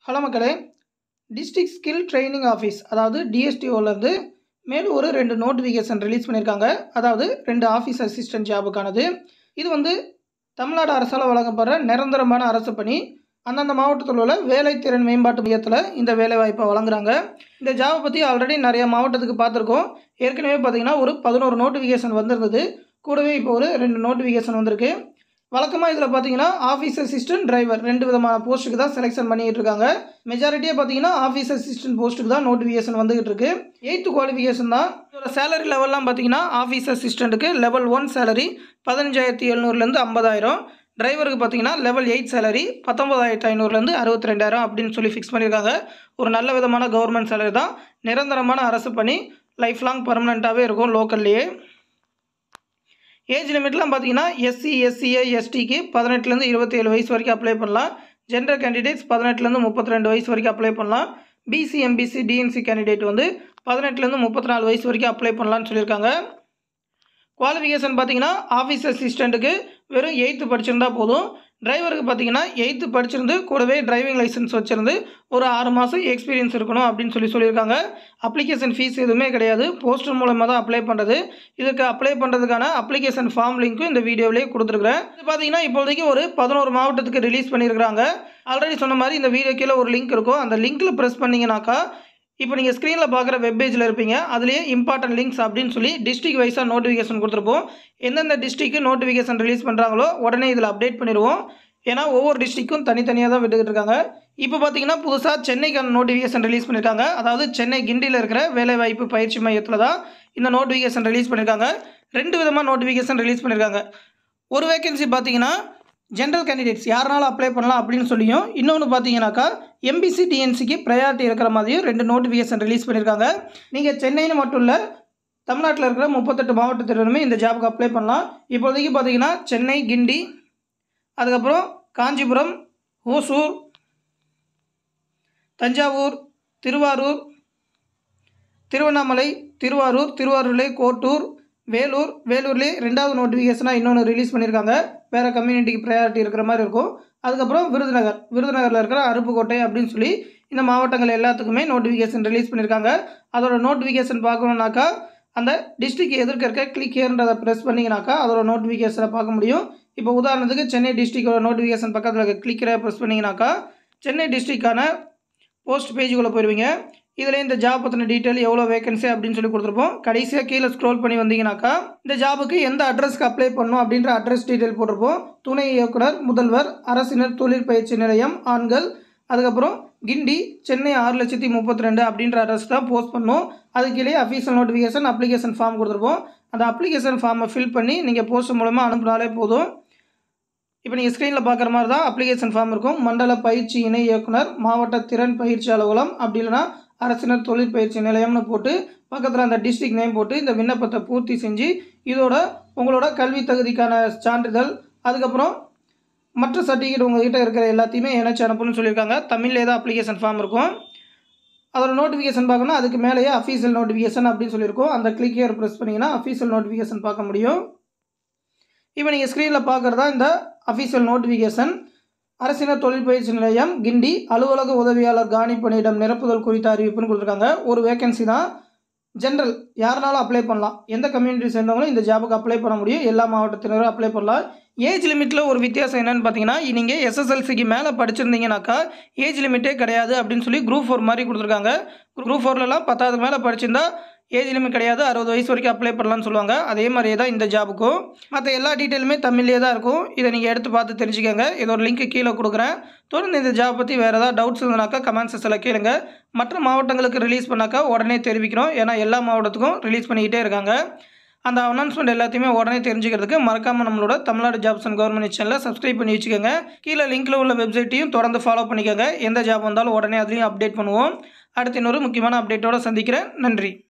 Hello மக்களே, district skill training office அதாவது DSTOலேருந்து மேலும் ஒரு 2 நோட்டிஃபிகேஷன் ரிலீஸ் பண்ணியிருக்காங்க. அதாவது 2 ஆஃபீஸ் அசிஸ்டன்ட் ஜாபுக்கானது. இது தமிழ்நாடு அரசால் வழங்கப்படுற நிரந்தரமான அரசு பணி. அந்தந்த மாவட்டத்தில் உள்ள வேலைத்திறன் மேம்பாட்டு மையத்தில் இந்த வேலைவாய்ப்பை வழங்குறாங்க. இந்த ஜாபை பற்றி ஆல்ரெடி நிறைய மாவட்டத்துக்கு பார்த்துருக்கோம். ஏற்கனவே பார்த்திங்கன்னா ஒரு 11 நோட்டிஃபிகேஷன் வந்திருந்தது. கூடவே இப்போ ஒரு 2 நோட்டிஃபிகேஷன் வந்திருக்கு. வழக்கமாக இதில் பார்த்தீங்கன்னா ஆஃபீஸ் அசிஸ்டன்ட், டிரைவர் 2 விதமான போஸ்ட்டுக்கு தான் செலெக்ஷன் பண்ணிகிட்டு இருக்காங்க. மெஜாரிட்டியாக பார்த்தீங்கன்னா ஆஃபீஸ் அசிஸ்டன்ட் போஸ்ட்டுக்கு தான் நோட்டிஃபிகேஷன் வந்துகிட்டு இருக்கு. 8th குவாலிஃபிகேஷன் தான். இதோட சேலரி லெவல்லாம் பார்த்தீங்கன்னா ஆஃபீஸ் அசிஸ்டண்ட்டுக்கு லெவல் 1 சேலரி 15,700லேருந்து 50,000. டிரைவருக்கு பார்த்தீங்கன்னா லெவல் 8 சேலரி 19,500லேருந்து 62,000 அப்படின்னு சொல்லி ஃபிக்ஸ் பண்ணியிருக்காங்க. ஒரு நல்ல விதமான கவர்மெண்ட் சேலரி தான். நிரந்தரமான அரசு பணி, லைஃப் லாங் பர்மனெண்ட்டாகவே இருக்கும் லோக்கல்லையே. ஏஜ் லிமிட்லாம் பார்த்தீங்கன்னா SC, SCA, STக்கு 18லேருந்து 27 வயசு வரைக்கும் அப்ளை பண்ணலாம். ஜென்ரல் கேண்டிடேட்ஸ் 18லேருந்து 32 வயசு வரைக்கும் அப்ளை பண்ணலாம். BC, MBC, DNC கேண்டிடேட் 18லேருந்து 34 வயசு வரைக்கும் அப்ளை பண்ணலான்னு சொல்லியிருக்காங்க. குவாலிஃபிகேஷன் பார்த்தீங்கன்னா ஆஃபீஸ் அசிஸ்டண்ட்டுக்கு வெறும் 8th படிச்சிருந்தா போதும். டிரைவருக்கு பார்த்தீங்கன்னா 8th படிச்சிருந்து கூடவே டிரைவிங் லைசன்ஸ் வச்சுருந்து ஒரு 6 மாதம் எக்ஸ்பீரியன்ஸ் இருக்கணும் அப்படின்னு சொல்லியிருக்காங்க. அப்ளிகேஷன் ஃபீஸ் எதுவுமே கிடையாது. போஸ்டர் மூலமாக தான் அப்ளை பண்ணுறது. இதுக்கு அப்ளை பண்ணுறதுக்கான அப்ளிகேஷன் ஃபார்ம் லிங்க்கும் இந்த வீடியோவிலேயே கொடுத்துருக்குறேன். இது பார்த்தீங்கன்னா இப்போதைக்கு ஒரு 11 மாவட்டத்துக்கு ரிலீஸ் பண்ணியிருக்கிறாங்க. ஆல்ரெடி சொன்ன மாதிரி இந்த வீடியோ கீழே ஒரு லிங்க் இருக்கும். அந்த லிங்க்கில் ப்ரெஸ் பண்ணிங்கனாக்கா இப்போ நீங்கள் ஸ்க்ரீனில் பார்க்குற வெப்பேஜில் இருப்பீங்க. அதுலேயே இம்பார்ட்டன்ட் லிங்க்ஸ் அப்படின்னு சொல்லி டிஸ்ட்ரிக்ட் வைஸாக நோட்டிஃபிகேஷன் கொடுத்துருப்போம். எந்தெந்த டிஸ்ட்ரிக்ட்டு நோட்டிஃபிகேஷன் ரிலீஸ் பண்ணுறாங்களோ உடனே இதில் அப்டேட் பண்ணிடுவோம். ஏன்னா ஒவ்வொரு டிஸ்ட்ரிக்கும் தனித்தனியாக தான் விட்டுக்கிட்டு இருக்காங்க. இப்போ பார்த்தீங்கன்னா புதுசாக சென்னைக்கான நோட்டிஃபிகேஷன் ரிலீஸ் பண்ணியிருக்காங்க. அதாவது சென்னை கிண்டியில் இருக்கிற வேலைவாய்ப்பு பயிற்சி மையத்தில் தான் இந்த நோட்டிஃபிகேஷன் ரிலீஸ் பண்ணியிருக்காங்க. 2 விதமாக நோட்டிஃபிகேஷன் ரிலீஸ் பண்ணியிருக்காங்க. ஒரு வேகன்சி பார்த்தீங்கன்னா ஜென்ரல் கேண்டிடேட்ஸ் யாருனாலும் அப்ளை பண்ணலாம் அப்படின்னு சொல்லியும், இன்னொன்று பார்த்தீங்கன்னாக்கா MBC, TNCக்கு ப்ரையாரிட்டி இருக்கிற மாதிரியும் 2 நோட்டிஃபிகேஷன் ரிலீஸ் பண்ணியிருக்காங்க. நீங்கள் சென்னைன்னு மட்டும் இல்லை, தமிழ்நாட்டில் இருக்கிற 38 மாவட்டத்திலுமே இந்த ஜாபுக்கு அப்ளை பண்ணலாம். இப்போதைக்கு பார்த்தீங்கன்னா சென்னை, கிண்டி, அதுக்கப்புறம் காஞ்சிபுரம், ஓசூர், தஞ்சாவூர், திருவாரூர், திருவண்ணாமலை, திருவாரூர்லேயே கோட்டூர், வேலூர்லேயே 2வது நோட்டிஃபிகேஷனாக இன்னொன்று ரிலீஸ் பண்ணியிருக்காங்க. வேறு கம்யூனிட்டிக்கு ப்ரையாரிட்டி இருக்கிற மாதிரி இருக்கும். அதுக்கப்புறம் விருதுநகரில் இருக்கிற அருப்புக்கோட்டை அப்படின்னு சொல்லி இந்த மாவட்டங்கள் எல்லாத்துக்குமே நோட்டிஃபிகேஷன் ரிலீஸ் பண்ணியிருக்காங்க. அதோட நோட்டிஃபிகேஷன் பார்க்கணுன்னாக்கா அந்த டிஸ்ட்ரிக்ட் எதிர்க்க இருக்க கிளிக் ஹியர்ன்றதை ப்ரெஸ் பண்ணிங்கனாக்கா அதோட நோட்டிஃபிகேஷனை பார்க்க முடியும். இப்போ உதாரணத்துக்கு சென்னை டிஸ்ட்ரிக்டோட நோட்டிஃபிகேஷன் பக்கத்தில் இருக்க கிளிக்கரை ப்ரெஸ் பண்ணிங்கனாக்கா சென்னை டிஸ்ட்ரிக்டான போஸ்ட் பேஜுக்குள்ளே போயிடுவீங்க. இதில் இந்த ஜாப் பற்றின டீட்டெயில் எவ்வளோ வேகன்சி அப்படின்னு சொல்லி கொடுத்துருப்போம். கடைசியாக கீழே ஸ்க்ரோல் பண்ணி வந்தீங்கன்னாக்கா இந்த ஜாபுக்கு எந்த அட்ரஸ்க்கு அப்ளை பண்ணணும் அப்படின்ற அட்ரஸ் டீட்டெயில் போட்டிருப்போம். துணை இயக்குனர், முதல்வர், அரசினர் தொழிற்பயிற்சி நிலையம், ஆண்கள், அதுக்கப்புறம் கிண்டி, சென்னை 6,32,000 அப்படின்ற அட்ரஸ் தான் போஸ்ட் பண்ணணும். அதுக்கு கீழே அஃபீஷியல் நோட்டிஃபிகேஷன் அப்ளிகேஷன் ஃபார்ம் கொடுத்துருப்போம். அந்த அப்ளிகேஷன் ஃபார்மை ஃபில் பண்ணி நீங்கள் போஸ்ட் மூலமாக அனுப்பினாலே போதும். இப்போ நீங்கள் ஸ்க்ரீனில் பார்க்குற மாதிரி தான் அப்ளிகேஷன் ஃபார்ம் இருக்கும். மண்டல பயிற்சி இணை இயக்குனர், மாவட்ட திறன் பயிற்சி அலுவலகம், அப்படி இல்லைனா அரசினர் தொழிற்பயிற்சி நிலையம்னு போட்டு பக்கத்தில் அந்த டிஸ்ட்ரிக்ட் நேம் போட்டு இந்த விண்ணப்பத்தை பூர்த்தி செஞ்சு இதோட உங்களோட கல்வி தகுதிக்கான சான்றிதழ், அதுக்கப்புறம் மற்ற சர்டிஃபிகேட் உங்கள்கிட்ட இருக்கிற எல்லாத்தையுமே இணைச்சி அனுப்பணும்னு சொல்லியிருக்காங்க. தமிழ்லேயே தான் அப்ளிகேஷன் ஃபார்ம் இருக்கும். அதோட நோட்டிஃபிகேஷன் பார்க்கணும். அதுக்கு மேலேயே அஃபீஷியல் நோட்டிஃபிகேஷன் அப்படின்னு சொல்லியிருக்கோம். அந்த கிளிக் ஹியர் ப்ரெஸ் பண்ணிங்கன்னா அஃபீஷியல் நோட்டிஃபிகேஷன் பார்க்க முடியும். இப்போ நீங்கள் ஸ்க்ரீனில் பார்க்குறதா இந்த அஃபீஷியல் நோட்டிஃபிகேஷன். அரசினர் தொழிற்பயிற்சி நிலையம், கிண்டி, அலுவலக உதவியாளர் காணி பணியிடம் நிரப்புதல் குறித்த அறிவிப்புன்னு கொடுத்துருக்காங்க. ஒரு வேகன்சி தான். ஜென்ரல் யாருனாலும் அப்ளை பண்ணலாம். எந்த கம்யூனிட்டி சேர்ந்தவங்களும் இந்த ஜாபுக்கு அப்ளை பண்ண முடியும். எல்லா மாவட்டத்தினரும் அப்ளை பண்ணலாம். ஏஜ் லிமிட்டில் ஒரு வித்தியாசம் என்னென்னு பார்த்தீங்கன்னா, நீங்கள் SSLCக்கு மேலே படிச்சிருந்தீங்கன்னாக்கா ஏஜ் லிமிட்டே கிடையாது அப்படின்னு சொல்லி Group 4 மாதிரி கொடுத்துருக்காங்க. Group 4லலாம் 10வது மேலே படிச்சிருந்தா ஏஜ் லிமிட் கிடையாது, 60 வயசு வரைக்கும் அப்ளை பண்ணலான்னு சொல்லுவாங்க. அதே மாதிரியே தான் இந்த ஜாபுக்கும். மற்ற எல்லா டீட்டெயிலுமே தமிழ்லேயே தான் இருக்கும். இதை நீங்கள் எடுத்து பார்த்து தெரிஞ்சுக்கோங்க. இதோட லிங்க் கீழே கொடுக்குறேன். தொடர்ந்து இந்த ஜாப் பற்றி வேறு ஏதாவது டவுட்ஸ் இருந்தனாக்கா கமெண்ட் செக்ஷனில் கேளுங்க. மற்ற மாவட்டங்களுக்கு ரிலீஸ் பண்ணாக்கா உடனே தெரிவிக்கிறோம். ஏன்னா எல்லா மாவட்டத்துக்கும் ரிலீஸ் பண்ணிக்கிட்டே இருக்காங்க. அந்த அனௌன்ஸ்மெண்ட் எல்லாத்தையுமே உடனே தெரிஞ்சுக்கிறதுக்கு மறக்காமல் நம்மளோட தமிழ்நாடு ஜாப்ஸ் அண்ட் கவர்மெண்ட் சேனலை சப்ஸ்கிரைப் பண்ணி வச்சுக்கோங்க. கீழே லிங்க்கில் உள்ள வெப்சைட்டையும் தொடர்ந்து ஃபாலோ பண்ணிக்கோங்க. எந்த ஜாப் வந்தாலும் உடனே அதுலேயும் அப்டேட் பண்ணுவோம். அடுத்து இன்னொரு முக்கியமான அப்டேட்டோடு சந்திக்கிறேன். நன்றி.